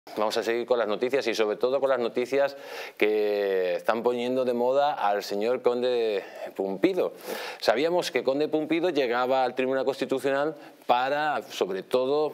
Vamos a seguir con las noticias y sobre todo con las noticias que están poniendo de moda al señor Conde Pumpido. Sabíamos que Conde Pumpido llegaba al Tribunal Constitucional para, sobre todo,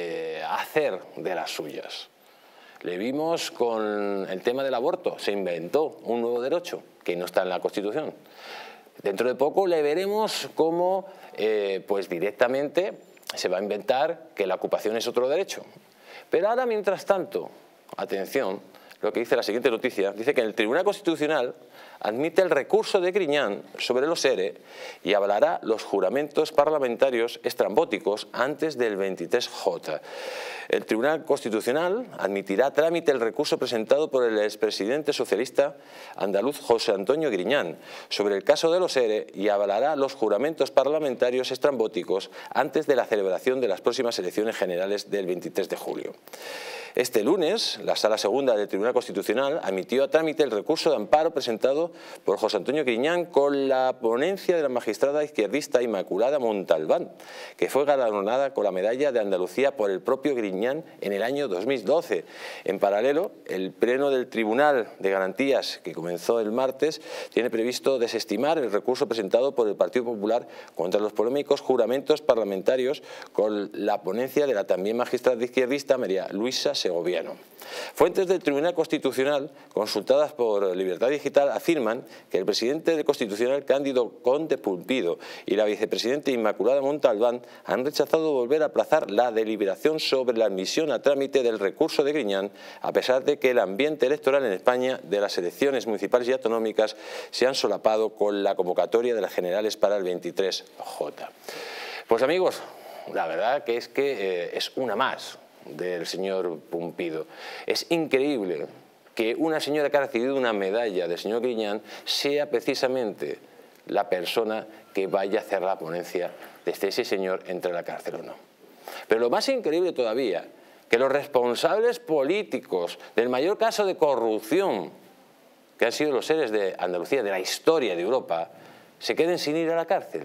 hacer de las suyas. Le vimos con el tema del aborto, se inventó un nuevo derecho que no está en la Constitución. Dentro de poco le veremos cómo pues directamente se va a inventar que la ocupación es otro derecho. Pero ahora, mientras tanto, atención, lo que dice la siguiente noticia, dice que el Tribunal Constitucional admite el recurso de Griñán sobre los ERE y avalará los juramentos parlamentarios estrambóticos antes del 23J. El Tribunal Constitucional admitirá a trámite el recurso presentado por el expresidente socialista andaluz José Antonio Griñán sobre el caso de los ERE y avalará los juramentos parlamentarios estrambóticos antes de la celebración de las próximas elecciones generales del 23 de julio. Este lunes, la Sala Segunda del Tribunal Constitucional admitió a trámite el recurso de amparo presentado por José Antonio Griñán con la ponencia de la magistrada izquierdista Inmaculada Montalbán, que fue galardonada con la Medalla de Andalucía por el propio Griñán en el año 2012. En paralelo, el Pleno del Tribunal de Garantías, que comenzó el martes, tiene previsto desestimar el recurso presentado por el Partido Popular contra los polémicos juramentos parlamentarios con la ponencia de la también magistrada izquierdista María Luisa Segoviano. Fuentes del Tribunal Constitucional, consultadas por Libertad Digital, afirman que el presidente del Constitucional, Cándido Conde Pumpido, y la vicepresidenta Inmaculada Montalbán han rechazado volver a aplazar la deliberación sobre la admisión a trámite del recurso de Griñán, a pesar de que el ambiente electoral en España de las elecciones municipales y autonómicas se han solapado con la convocatoria de las generales para el 23J. Pues amigos, la verdad que es una más del señor Pumpido. Es increíble que una señora que ha recibido una medalla del señor Griñán sea precisamente la persona que vaya a hacer la ponencia desde ese señor entre a la cárcel o no. Pero lo más increíble todavía, que los responsables políticos del mayor caso de corrupción que han sido los seres de Andalucía, de la historia de Europa, se queden sin ir a la cárcel.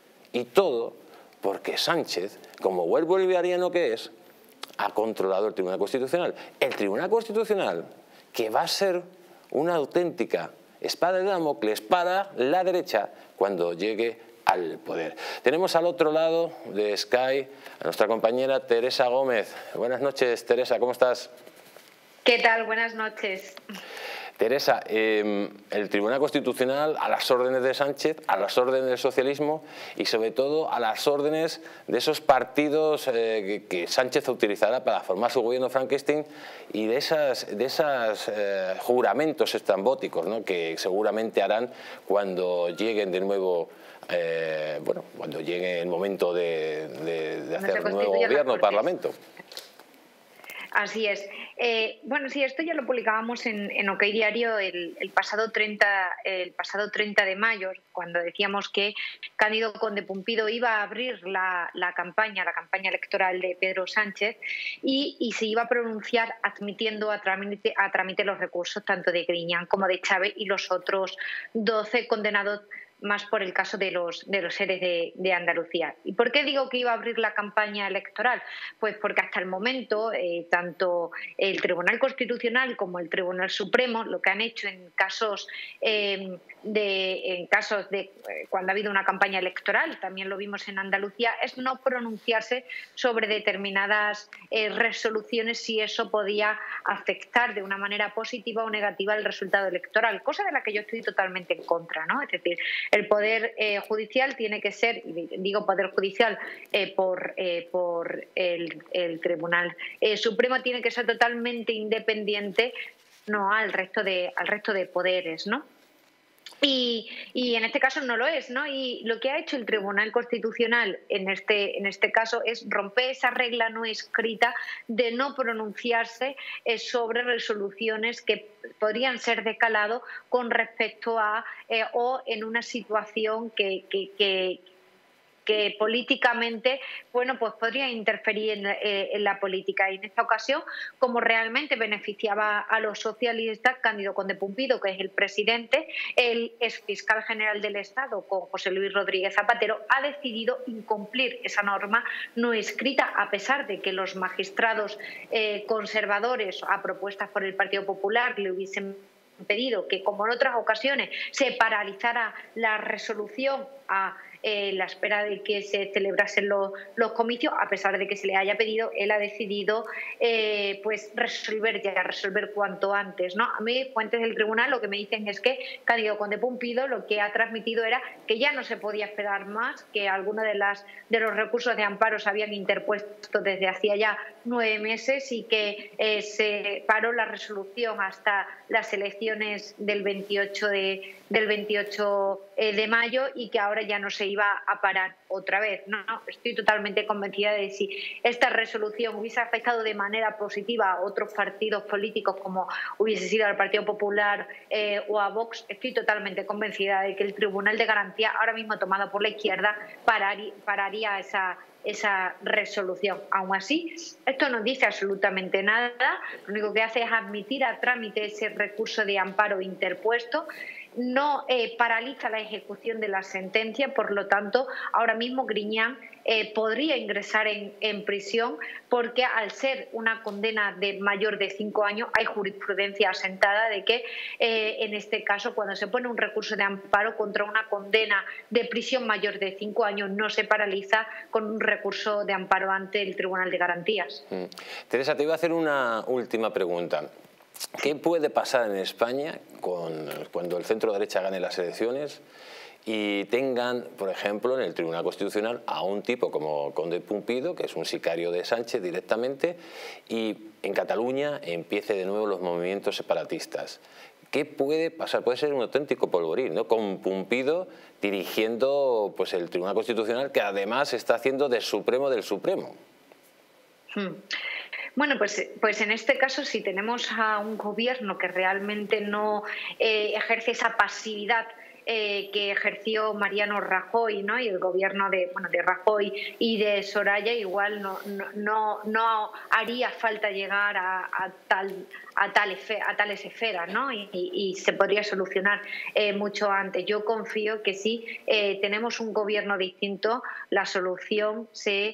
Y todo porque Sánchez, como buen bolivariano que es, ha controlado el Tribunal Constitucional. El Tribunal Constitucional, que va a ser una auténtica espada de Damocles para la derecha cuando llegue al poder. Tenemos al otro lado de Sky a nuestra compañera Teresa Gómez. Buenas noches, Teresa, ¿cómo estás? ¿Qué tal? Buenas noches. Teresa, el Tribunal Constitucional a las órdenes de Sánchez, a las órdenes del socialismo y sobre todo a las órdenes de esos partidos que Sánchez utilizará para formar su gobierno Frankenstein y de esos juramentos estrambóticos, ¿no?, que seguramente harán cuando lleguen de nuevo, cuando llegue el momento de hacer un nuevo gobierno o parlamento. Así es. Bueno, sí, esto ya lo publicábamos en OK Diario el pasado 30 de mayo, cuando decíamos que Cándido Conde Pumpido iba a abrir la campaña electoral de Pedro Sánchez y se iba a pronunciar admitiendo a trámite los recursos tanto de Griñán como de Chávez y los otros 12 condenados más por el caso de los ERE de Andalucía. ¿Y por qué digo que iba a abrir la campaña electoral? Pues porque hasta el momento tanto el Tribunal Constitucional como el Tribunal Supremo lo que han hecho en casos de cuando ha habido una campaña electoral, también lo vimos en Andalucía, es no pronunciarse sobre determinadas resoluciones si eso podía afectar de una manera positiva o negativa el resultado electoral, cosa de la que yo estoy totalmente en contra, ¿no? Es decir, el Poder Judicial tiene que ser, digo Poder Judicial por el Tribunal Supremo, tiene que ser totalmente independiente, no al resto de poderes, ¿no? Y en este caso no lo es, ¿no? Y lo que ha hecho el Tribunal Constitucional en este caso es romper esa regla no escrita de no pronunciarse sobre resoluciones que podrían ser de calado con respecto a o en una situación que que políticamente, bueno, pues podría interferir en la política. Y en esta ocasión, como realmente beneficiaba a los socialistas, Cándido Conde Pumpido, que es el presidente, el exfiscal general del Estado, con José Luis Rodríguez Zapatero, ha decidido incumplir esa norma no escrita, a pesar de que los magistrados conservadores, a propuestas por el Partido Popular, le hubiesen pedido que, como en otras ocasiones, se paralizara la resolución a la espera de que se celebrasen los comicios. A pesar de que se le haya pedido, él ha decidido pues resolver cuanto antes, ¿no? A mí, fuentes del tribunal, lo que me dicen es que Cándido Conde Pumpido lo que ha transmitido era que ya no se podía esperar más, que algunos de los recursos de amparo se habían interpuesto desde hacía ya 9 meses y que se paró la resolución hasta las elecciones del 28 de mayo y que ahora ya no se iba a parar otra vez. No, estoy totalmente convencida de que si esta resolución hubiese afectado de manera positiva a otros partidos políticos, como hubiese sido al Partido Popular o a Vox, estoy totalmente convencida de que el Tribunal de Garantía, ahora mismo tomado por la izquierda, pararía esa resolución. Aún así, esto no dice absolutamente nada, lo único que hace es admitir a trámite ese recurso de amparo interpuesto, no paraliza la ejecución de la sentencia. Por lo tanto, ahora mismo Griñán podría ingresar en prisión, porque al ser una condena de mayor de 5 años hay jurisprudencia asentada de que en este caso, cuando se pone un recurso de amparo contra una condena de prisión mayor de 5 años, no se paraliza con un recurso de amparo ante el Tribunal de Garantías. Teresa, te iba a hacer una última pregunta. ¿Qué puede pasar en España cuando el centro derecha gane las elecciones y tengan, por ejemplo, en el Tribunal Constitucional a un tipo como Conde Pumpido, que es un sicario de Sánchez directamente, y en Cataluña empiece de nuevo los movimientos separatistas? ¿Qué puede pasar? Puede ser un auténtico polvorín, ¿no? Con Pumpido dirigiendo pues, el Tribunal Constitucional, que además está haciendo de Supremo del Supremo. Bueno, pues en este caso, si tenemos a un gobierno que realmente no ejerce esa pasividad que ejerció Mariano Rajoy, ¿no? Y el gobierno de Rajoy y de Soraya, igual no haría falta llegar a tales esferas, ¿no? Y se podría solucionar mucho antes. Yo confío que si tenemos un gobierno distinto, la solución se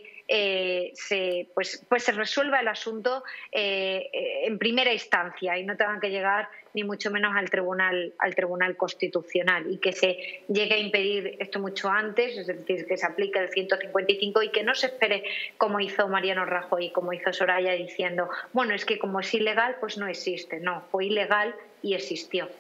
resuelva el asunto en primera instancia y no tengan que llegar ni mucho menos al Tribunal Constitucional, y que se llegue a impedir esto mucho antes, es decir, que se aplique el 155 y que no se espere como hizo Mariano Rajoy, como hizo Soraya, diciendo, bueno, es que como es ilegal, pues no existe. No, fue ilegal y existió.